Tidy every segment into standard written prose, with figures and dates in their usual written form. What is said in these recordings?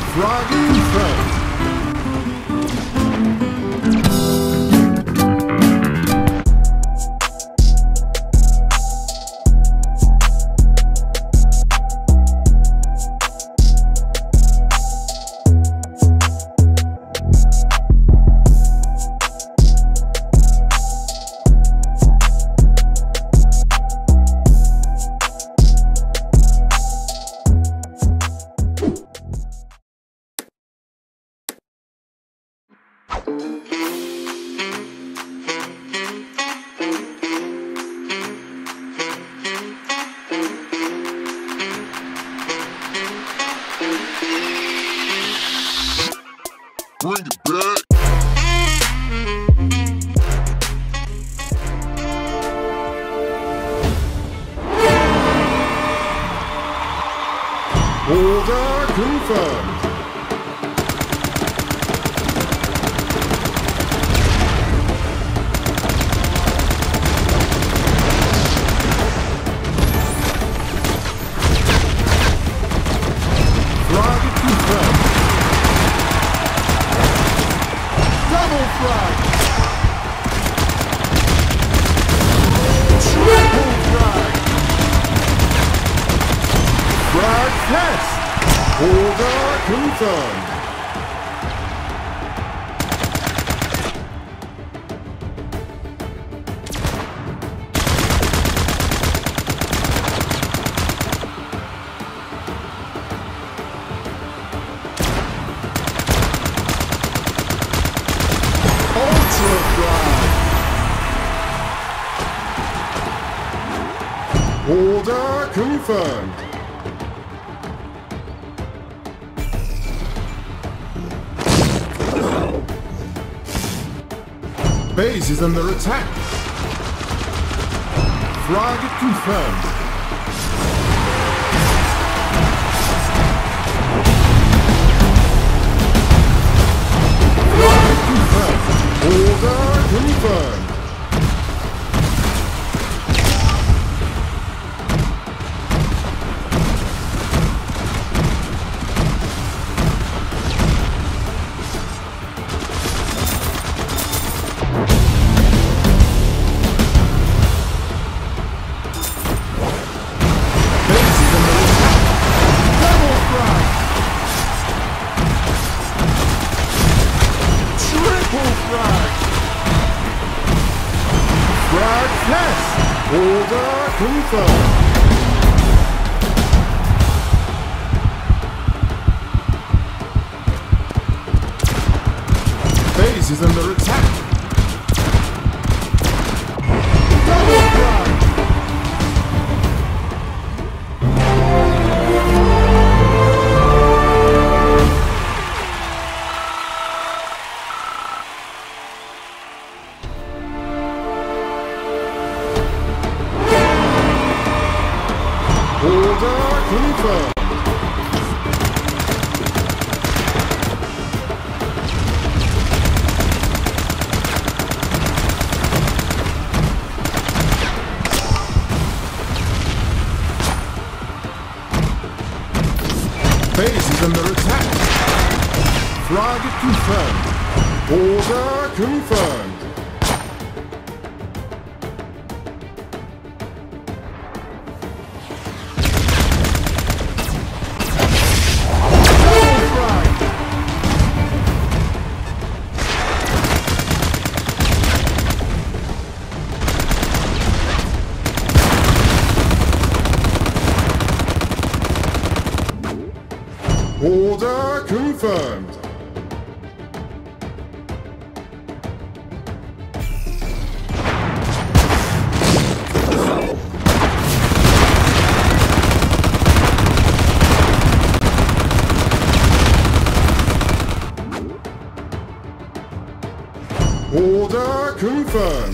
Frag confirmed. Bring it back. Order confirmed. Flag confirmed. Double flag! Triple flag! Flag test! Order confirmed. Ultra flag! Order confirmed. Base is under attack. Flag confirmed. Flag confirmed. Order confirmed. Flag test! Order confirmed. Base is under attack. Double flag! Order confirmed. Base is under attack. Flag confirmed. Order confirmed. Order confirmed. Order confirmed.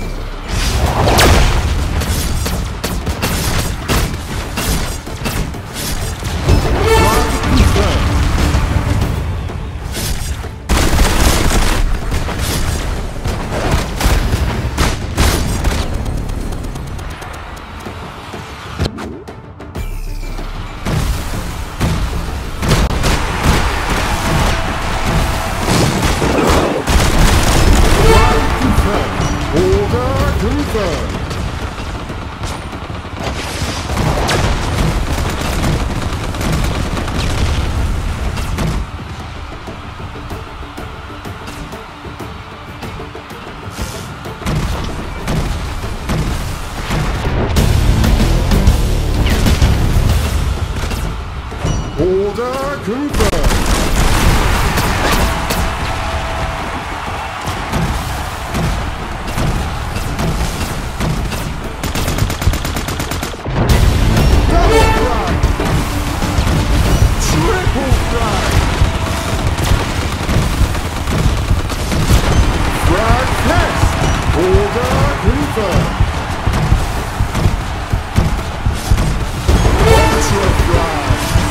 confirmed. Double frag. Triple frag. Frag test. Order confirmed. Ultra frag.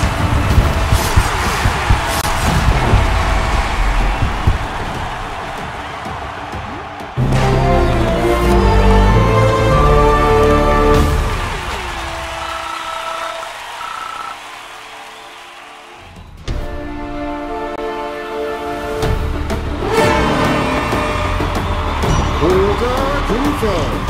Order confirmed.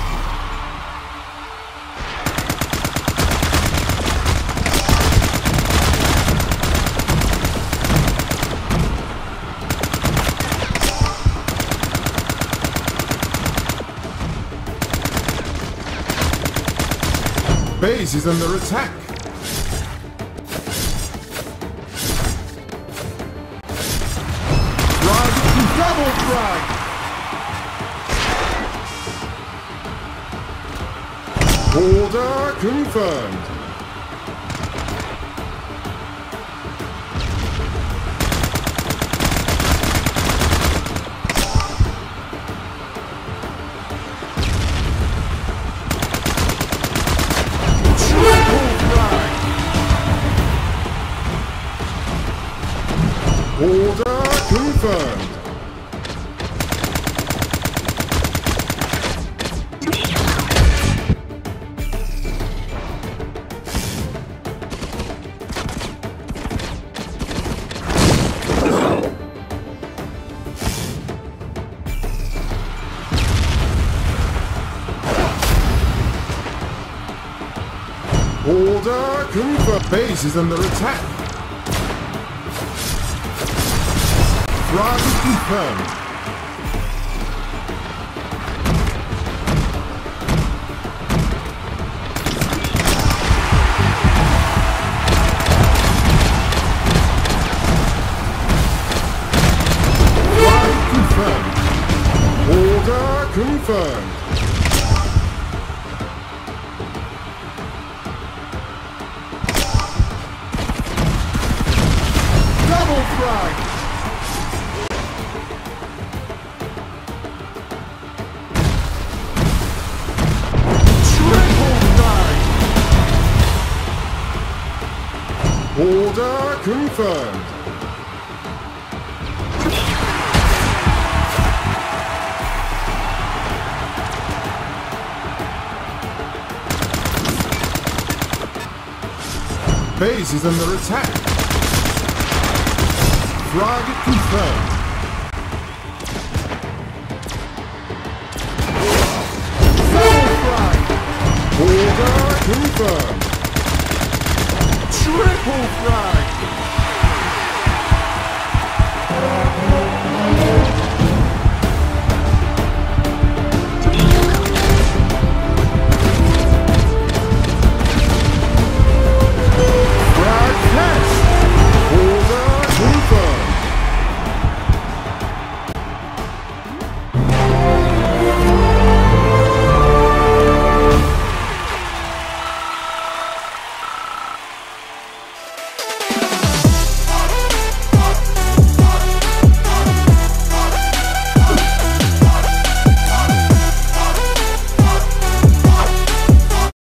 Base is under attack. Frag, double frag. Order confirmed. Triple frag. Order confirmed. Order confirmed. Base is under attack. Frag confirmed. Frag confirmed. Order confirmed. Double frag. Triple frag. Order confirmed. Base is under attack. Frag confirmed. Double frag. Order confirmed. Triple frag.